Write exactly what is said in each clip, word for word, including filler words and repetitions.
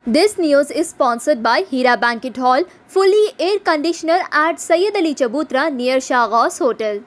This news is sponsored by Hira Banquet Hall, fully air conditioner at Sayyid Ali Chabutra near Shahghaus Hotel.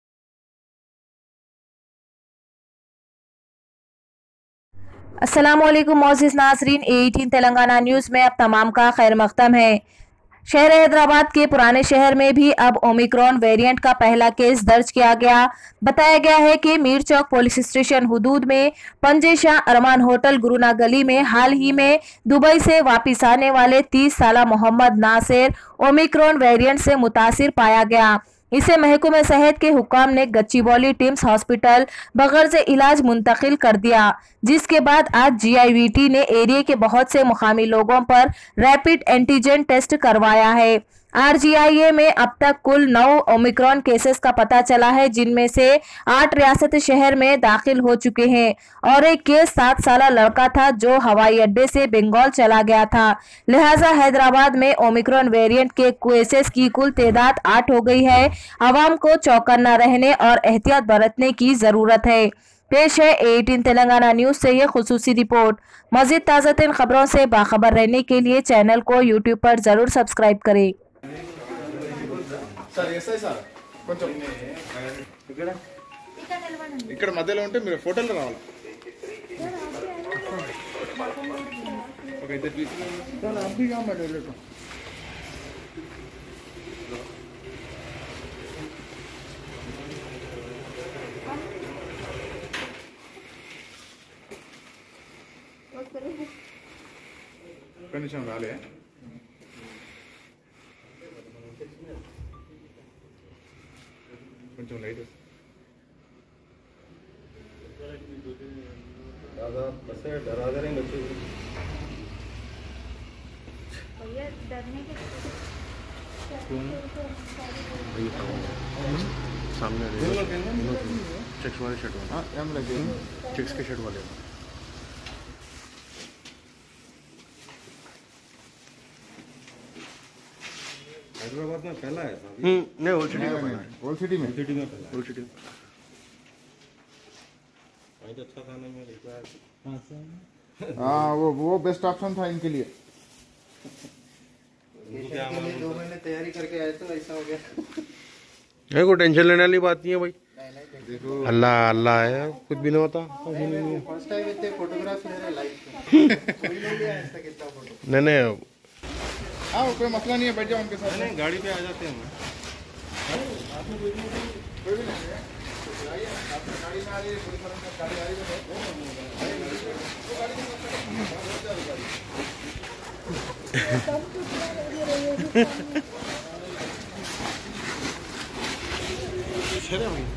अस्सलामुअलैकुम मोअज़्ज़िज़ नाज़रीन, अठारह Telangana news में अब तमाम का खैर मक़दम है। शहर हैदराबाद के पुराने शहर में भी अब ओमिक्रॉन वेरिएंट का पहला केस दर्ज किया गया। बताया गया है कि मीर चौक पुलिस स्टेशन हुदूद में पंजेशाह अरमान होटल गुरुना गली में हाल ही में दुबई से वापस आने वाले तीस साला मोहम्मद नासिर ओमिक्रॉन वेरिएंट से मुतासिर पाया गया। इसे महकमे सेहत के हुक्काम ने गच्चीबौली टिम्स हॉस्पिटल बगैर से इलाज मुंतकिल कर दिया, जिसके बाद आज जी आई वी टी ने एरिया के बहुत से मुकामी लोगों पर रैपिड एंटीजन टेस्ट करवाया है। आर जी आई ए में अब तक कुल नौ ओमिक्रॉन केसेस का पता चला है, जिनमें से आठ रियासत शहर में दाखिल हो चुके हैं और एक केस सात साला लड़का था जो हवाई अड्डे से बंगाल चला गया था। लिहाजा हैदराबाद में ओमिक्रॉन वेरिएंट के केसेस की कुल तादाद आठ हो गई है। आवाम को चौकन्ना रहने और एहतियात बरतने की जरूरत है। पेश है अठारह तेलंगाना न्यूज से ये खुसूसी रिपोर्ट। मजीद ताज़ा तीन खबरों से बाखबर रहने के लिए चैनल को यूट्यूब पर जरूर सब्सक्राइब करें। సార్ ఎస్ఐ సార్ కొంచెం ఇక్కడ ఇక్కడ మధ్యలో ఉంటే మీరు ఫోటోలు రావాలి. ఓకే ఇద్దరు తీసుకుని సార్ అబ్బిగా మరి వెళ్ళటం కొంచెం రాలే కొంచెం లైట్ दादा बस डरा दे रहे बच्चे भैया डरने के सामने चेक्स वाले शर्ट वाले ఏం లేదు चेक्स के शर्ट वाले हैदराबाद में पहला है साहब। हम्म नहीं ओल्ड सिटी में पहला है। ओल्ड सिटी में सिटी में पहला ओल्ड सिटी में तो अच्छा खाने में लेके आया। हाँ वो वो बेस्ट ऑप्शन था इनके लिए। दो महीने तैयारी करके आए तो ऐसा हो गया। है कोई टेंशन लेने वाली बात नहीं है भाई। देखो अल्लाह अल्लाह है, कुछ भी नहीं होता। फर्स्ट टाइम इतने फोटोग्राफ्स ले रहे लाइफ में कोई नहीं लिया ऐसा कितना फोटो। नहीं नहीं हाँ कोई मसला नहीं है, बैठ जाओ उनके साथ। नहीं गाड़ी पे आ जाते हैं कोई भी नहीं है, आइए आपकी गाड़ी में आ रही है, कोई फर्क नहीं, गाड़ी आ रही है वो गाड़ी में चले भाई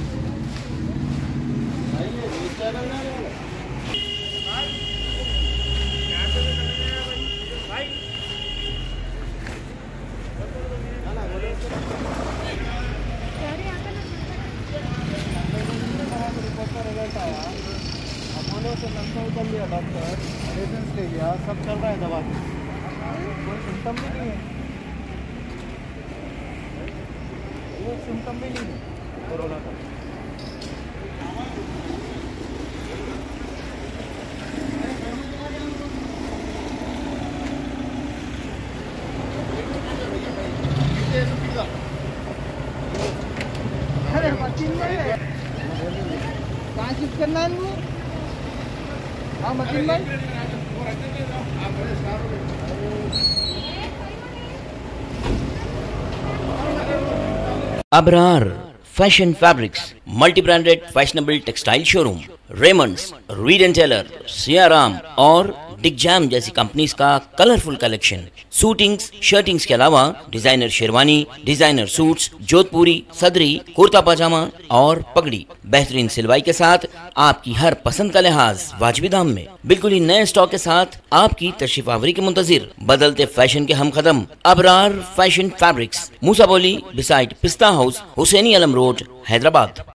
अपोलो से लखनऊ कर लिया डॉक्टर, लाइसेंस ले लिया, सब चल रहा है दवा से, कोई सिम्टम भी नहीं है, वो सिम्टम भी नहीं है कोरोना का। अरे मशीन में कहाँ शिफ्ट करना है वो? हाँ मशीन भाई Abrar fashion fabrics multi branded fashionable textile showroom, Raymonds, Reid and Taylor, Siyaram और डिगजैम जैसी कंपनीज का कलरफुल कलेक्शन, सूटिंग्स, शर्टिंग्स के अलावा designer sherwani, designer suits, Jodhpuri, सदरी, कुर्ता पजामा और पगड़ी बेहतरीन सिलवाई के साथ आपकी हर पसंद का लिहाज वाजिबी दाम में बिल्कुल ही नए स्टॉक के साथ आपकी तशरीफ आवरी के मुंतजिर बदलते फैशन के हम कदम Abrar fashion fabrics, Musa Boli beside पिस्ता हाउस, हुसैनी अलम रोड, हैदराबाद।